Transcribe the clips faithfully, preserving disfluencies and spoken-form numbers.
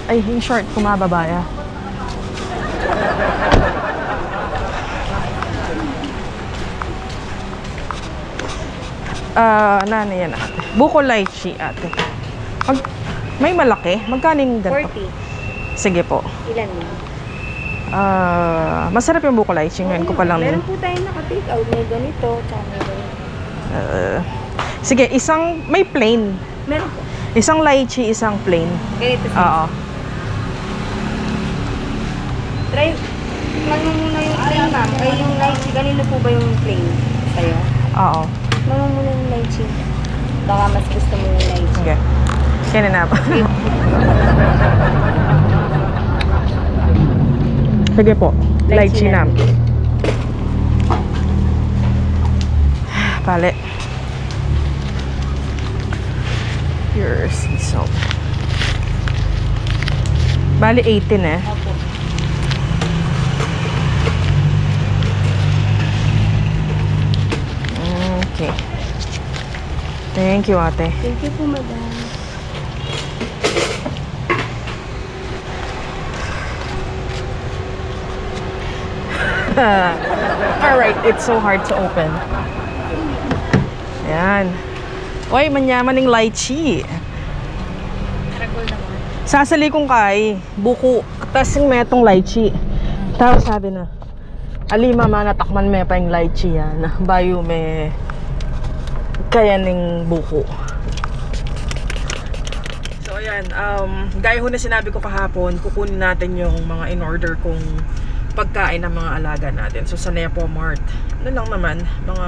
Ay, yung short, kumababaya. Ah, uh, nana yan ate. Buko lychee ate. Mag, may malaki. Magkano yung ganito? forty. Sige po. Ilan mo? Ah, uh, masarap yung buko lychee. Ngayon ko pa lang. Meron po tayong naka-take out. May ganito. Tsaka may ganito. Uh, sige, isang, may plain. Meron po. Isang lychee, isang plain. Ganito siya. Oo. Try, tikman mo muna yung plain, ma'am. Ay, yung lychee. Ganito po ba yung plain sa'yo? Oo. Tikman mo muna yung lychee. Baka mas gusto mo yung lychee. Sige. Kaya na po. Sige po. Lychee na. Pali. Pure sea salt. Bali eighteen eh. Opo. Okay. Thank you, ate. Thank you po, madam. Alright, it's so hard to open. Ayan. Uy, manyaman ng lychee. Karagol naman. Sasali kong kay buko. Tapos yung metong lychee. Tapos sabi na, alima ma natakman me pa yung lychee yan. Bayo me kaya ning buko. So ayan, um, gaya ho na sinabi ko kahapon, kukunin natin yung mga in-order kong pagkain ng mga alaga natin. So sa Nepo Mart, ano lang naman, mga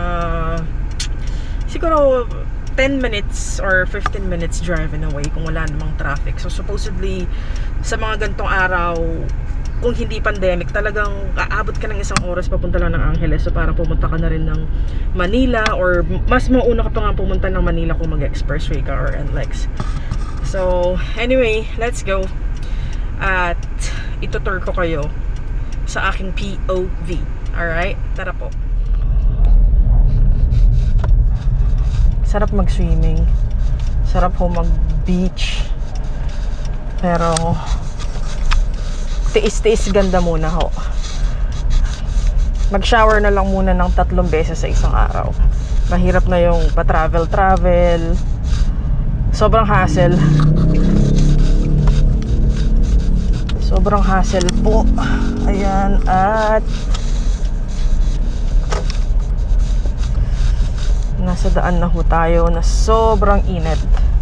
siguro ten minutes or fifteen minutes driving away kung wala namang traffic. So supposedly sa mga gantong araw, kung hindi pandemic, talagang aabot ka ng isang oras papunta lang ng Angeles. So parang pumunta ka na rin ng Manila, or mas mauna ka pa nga pumunta ng Manila kung mag-expressway ka or N L E X. So anyway, let's go. At itutur ko kayo sa aking P O V. Alright? Tara po. Sarap mag-swimming. Sarap ho mag-beach. Pero tiis-tiis ganda muna ho. Mag-shower na lang muna ng tatlong beses sa isang araw. Mahirap na yung pa-travel-travel. Sobrang hassle. Sobrang hassle po. Ayan. At nasa daan na ho tayo na sobrang init.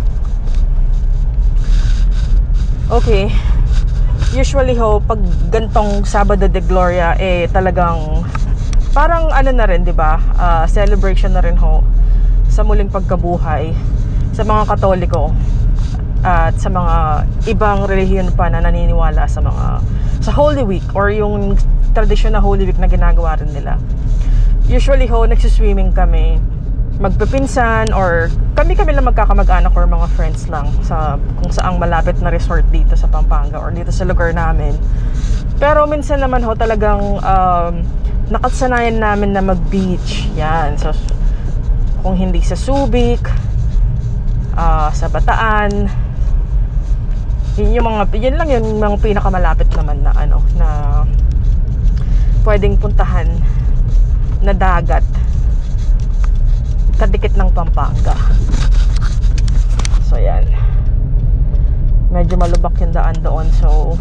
Okay. Usually ho, pag gantong Sabado de Gloria, eh talagang parang ano na rin, di ba? Uh, celebration na rin ho sa muling pagkabuhay sa mga Katoliko at sa mga ibang relihiyon pa na naniniwala sa mga sa Holy Week or yung tradisyon na Holy Week na ginagawa rin nila. Usually ho, nagsiswimming kami, magpipinsan, or kami-kami lang magkakamag-anak or mga friends lang sa kung saang malapit na resort dito sa Pampanga or dito sa lugar namin. Pero minsan naman ho talagang um, nakasanayan namin na mag-beach. Yan. So, kung hindi sa Subic, uh, sa Bataan, yun yung mga, yun lang yun yung mga pinakamalapit naman na ano, na pwedeng puntahan na dagat kadikit ng Pampanga. So yan, medyo malubak yung daan doon. So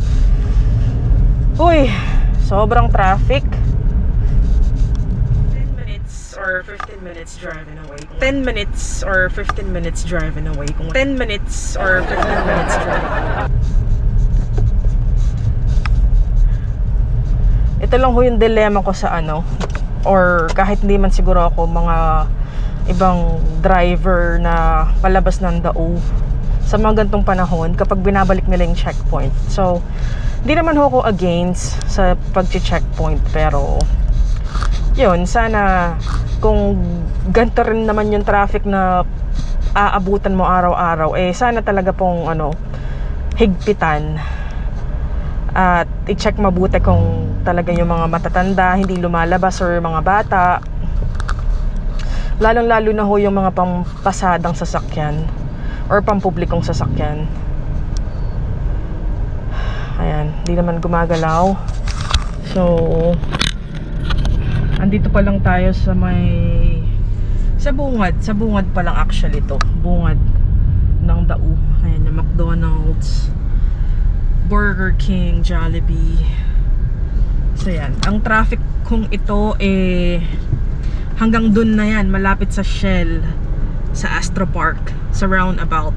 uy, sobrang traffic. Ten minutes or fifteen minutes driving away. Ten minutes or fifteen minutes driving away. Ten minutes or fifteen minutes driving away. Ito lang ho yung dilemma ko sa ano, or kahit hindi man siguro ako, mga ibang driver na palabas ng Dao sa mga gantong panahon kapag binabalik nila yung checkpoint. So hindi naman ho ako against sa pag-checkpoint, pero yun, sana kung ganito rin naman yung traffic na aabutan mo araw-araw, eh sana talaga pong ano, higpitan at i-check mabuti kung talaga yung mga matatanda hindi lumalabas or mga bata, lalong-lalo na ho yung mga pampasadang sasakyan or pampublikong sasakyan. Ayan, hindi naman gumagalaw. So, andito pa lang tayo sa may sa bungad, sa bungad pa lang actually to. Bungad ng Dao. Ayan, yung McDonald's, Burger King, Jollibee. So yan, ang traffic kung ito eh hanggang dun na yan, malapit sa Shell, sa Astro Park, sa roundabout.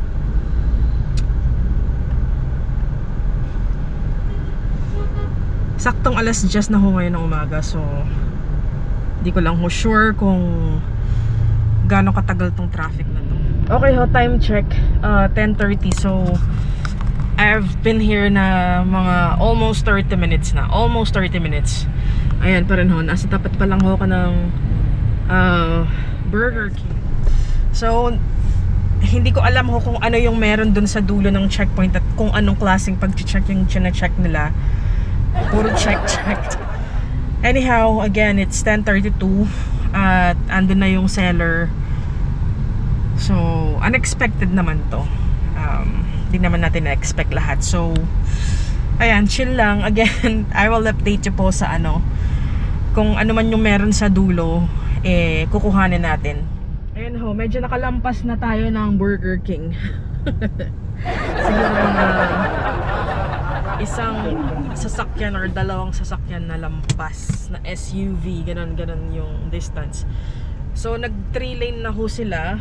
Saktong alas diyes na ho ngayon ng umaga, so di ko lang ho sure kung gaano katagal tong traffic na to. Okay ho, time check, uh, ten thirty. So I've been here na mga almost thirty minutes na. Almost thirty minutes. Ayan pa rin ho, nasa tapat pa lang ho ka ng uh, Burger King. So hindi ko alam ho kung ano yung meron dun sa dulo ng checkpoint at kung anong klaseng pag-check yung china-check nila. Puro check-check. Anyhow, again, it's ten thirty-two at andun na yung seller. So, unexpected naman to. Um, di naman natin na-expect lahat. So, ayan, chill lang. Again, I will update you po sa ano, kung ano man yung meron sa dulo, eh, kukuhanin natin. Ayan ho, medyo nakalampas na tayo ng Burger King. Siguro mga isang sasakyan or dalawang sasakyan na lampas na S U V, ganun ganun yung distance. So nag three lane na ho sila.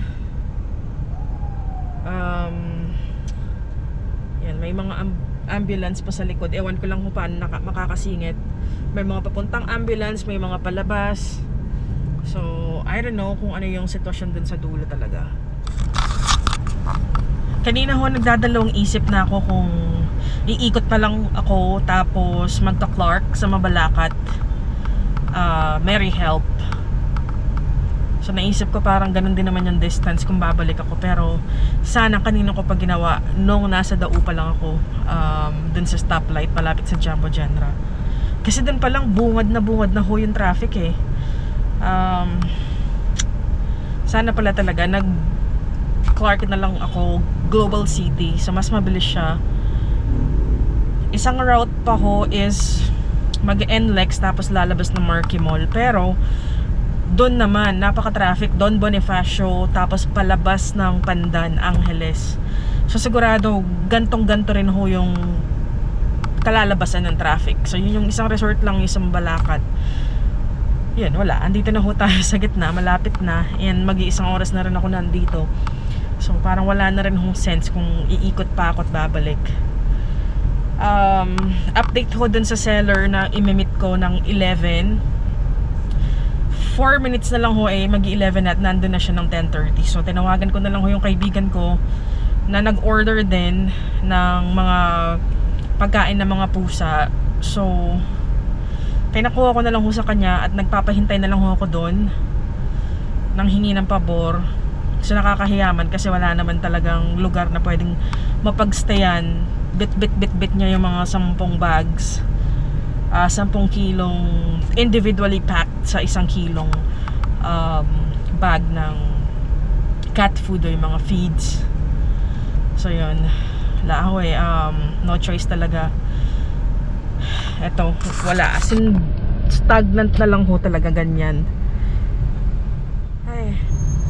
Um, yan, may mga amb ambulance pa sa likod. Ewan ko lang kung paano naka makakasingit. May mga papuntang ambulance, may mga palabas. So I don't know kung ano yung sitwasyon dun sa dulo talaga. Kanina ho nagdadalawang isip na ako kung iikot na lang ako tapos magta-Clark sa Mabalacat, uh, Mary Help. So naisip ko parang ganun din naman yung distance kung babalik ako, pero sana kanina ko pa ginawa nung nasa Dao pa lang ako, um, dun sa stoplight malapit sa Jumbo Genera. Kasi dun pa lang bungad na bungad na ho yung traffic eh. um, Sana pala talaga nag Clark na lang ako, Global City, so mas mabilis siya. Isang route pa ho is mag-N L E X tapos lalabas ng Marquee Mall, pero doon naman napaka-traffic, Don Bonifacio tapos palabas ng Pandan, Angeles. So sigurado gantong-ganto rin ho yung kalalabasan ng traffic. So yun yung isang resort lang, yung isang Balakat. Yan, wala. Andito na ho tayo sa gitna, malapit na. And mag-iisang oras na rin ako nandito. So parang wala na rin hong sense kung iikot pa ako at babalik. Um, update ho dun sa seller na imimit ko ng eleven. four minutes na lang ho eh, mag-eleven at nandun na siya ng ten thirty. So tinawagan ko na lang ho yung kaibigan ko na nag-order din ng mga pagkain ng mga pusa. So pinakuha ko na lang ho sa kanya at nagpapahintay na lang ho ako doon nang hingi ng pabor. So nakakahiyaman kasi wala naman talagang lugar na pwedeng mapagstayan. Bit bit bit bit niya yung mga sampung bags, uh, sampung kilong individually packed sa isang kilong um, bag ng cat food o yung mga feeds. So yun, wala ako eh, um, no choice talaga. Eto, wala, as in stagnant na lang ho talaga, ganyan. Ay.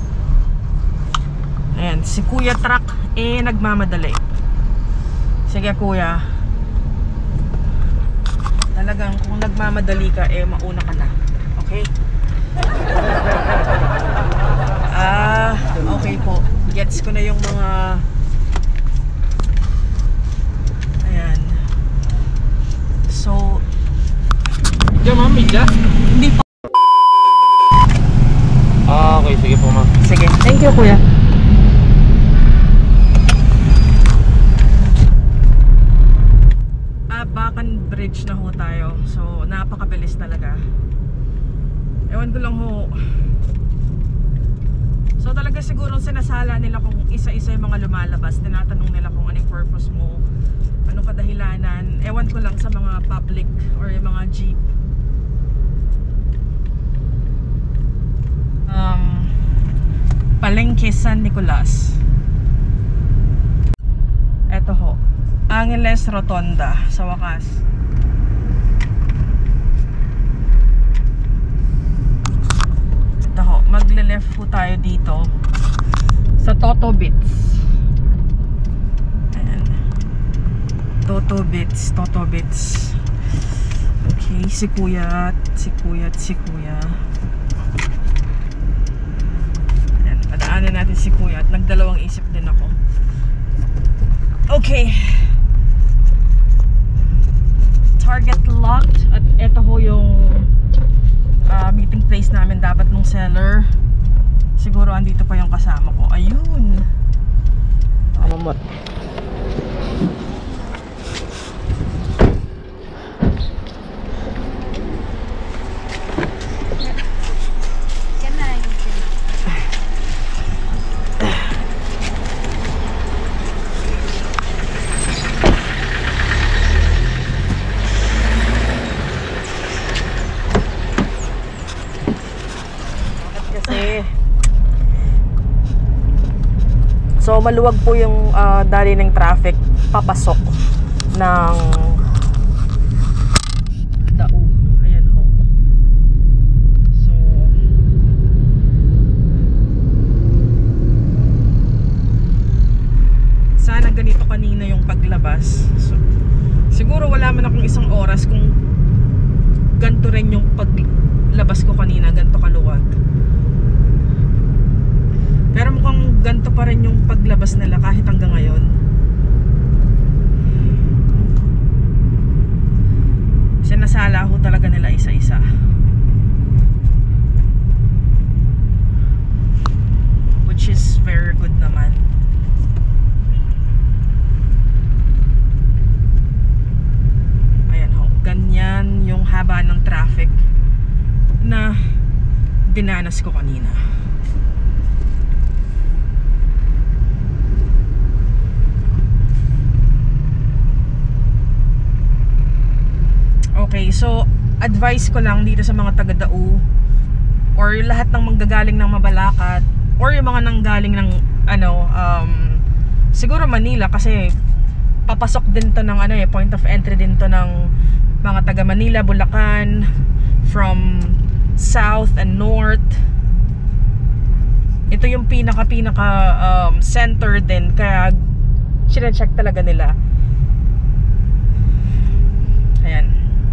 Ayan, si Kuya Truck eh nagmamadali. Sige kuya, talagang kung nagmamadali ka eh mauna ka na. Okay? Ah, okay po. Gets ko na yung mga ayan. So Diyan ma'am, media? hindi pa. Ah, okay. Sige po ma'am. Sige, thank you kuya. Bakan Bridge na ho tayo. So napakabilis talaga. Ewan ko lang ho. So talaga siguro sinasala nila kung isa-isa yung mga lumalabas. Tinatanong nila kung anong purpose mo, anong kadahilanan. Ewan ko lang sa mga public or yung mga jeep. Um, Palengke San Nicolas. Eto ho. Angeles Rotonda sa wakas. Ito ho, magle-left po tayo dito sa Toto Bits. Ayan. Toto Bits, Toto Bits. Okay, si kuya, si kuya, si kuya. Ayan, padaanan natin si kuya at nagdalawang isip din ako. Okay. Target locked. At ito ho yung uh, meeting place namin dapat nung seller. Siguro andito pa yung kasama ko. Ayun. Amamot. So maluwag po yung uh, dali ng traffic papasok ng Dao. Ayan ho. So sana ganito kanina yung paglabas. So siguro wala man akong isang oras kung ganito rin yung paglabas ko kanina, ganito kaluwag. Pero mukhang ganito pa rin yung paglabas nila kahit hanggang ngayon. Sinasala ho talaga nila isa-isa. Which is very good naman. Ayan ho, ganyan yung haba ng traffic na dinanas ko kanina. Okay, so advice ko lang dito sa mga taga-Dao or lahat ng manggagaling ng Mabalacat or yung mga nanggaling ng ano um, siguro Manila kasi papasok din to ng ano eh, point of entry din to ng mga taga Manila, Bulacan, from south and north. Ito yung pinaka pinaka um, center din kaya sine-check talaga nila. Ayan.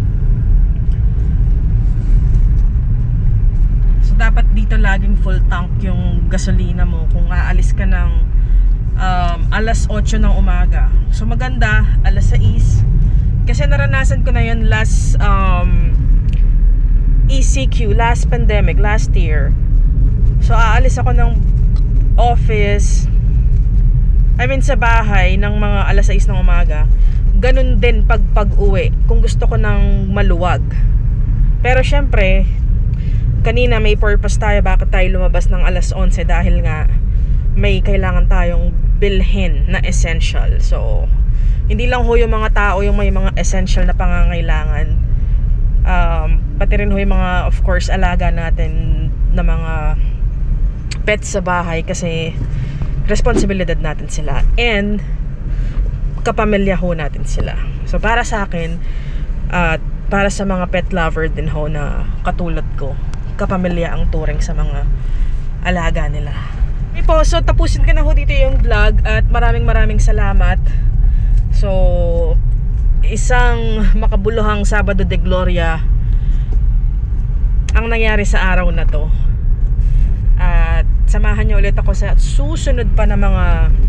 Dapat dito laging full tank yung gasolina mo kung aalis ka ng um, alas otso ng umaga. So maganda alas sais kasi naranasan ko na yun last um, E C Q, last pandemic, last year. So aalis ako ng office, I mean sa bahay ng mga alas sais ng umaga. Ganun din pag pag-uwi kung gusto ko ng maluwag. Pero syempre kanina may purpose tayo bakit tayo lumabas ng alas onse dahil nga may kailangan tayong bilhin na essential. So hindi lang ho yung mga tao yung may mga essential na pangangailangan, um, pati rin ho yung mga of course alaga natin na mga pets sa bahay kasi responsibilidad natin sila and kapamilya ho natin sila. So para sa akin at uh, para sa mga pet lover din ho na katulad ko, kapamilya ang turing sa mga alaga nila. Okay po, so tapusin ko na ho dito yung vlog at maraming maraming salamat. So isang makabuluhang Sabado de Gloria ang nangyari sa araw na to. At samahan niyo ulit ako sa susunod pa na mga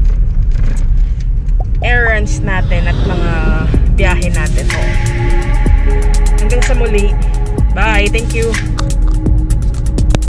errands natin at mga biyahe natin. Hanggang sa muli. Bye, thank you.